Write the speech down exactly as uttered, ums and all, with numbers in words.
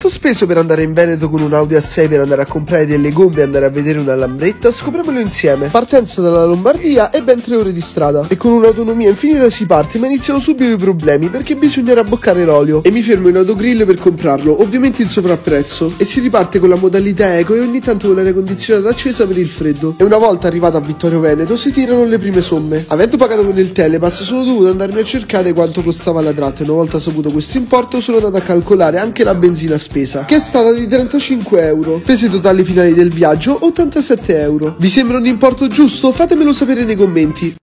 Quanto ho speso per andare in Veneto con un Audi A sei per andare a comprare delle gomme e andare a vedere una lambretta? Scopriamolo insieme. Partenza dalla Lombardia e ben tre ore di strada. E con un'autonomia infinita si parte, ma iniziano subito i problemi perché bisogna rabboccare l'olio. E mi fermo in autogrill per comprarlo, ovviamente in sovrapprezzo. E si riparte con la modalità eco e ogni tanto con l'aria condizionata accesa per il freddo. E una volta arrivato a Vittorio Veneto si tirano le prime somme. Avendo pagato con il Telepass sono dovuto andarmi a cercare quanto costava la tratta e una volta saputo questo importo sono andato a calcolare anche la benzina spesa, che è stata di trentacinque euro. Spese totali finali del viaggio ottantasette euro. Vi sembra un importo giusto? Fatemelo sapere nei commenti.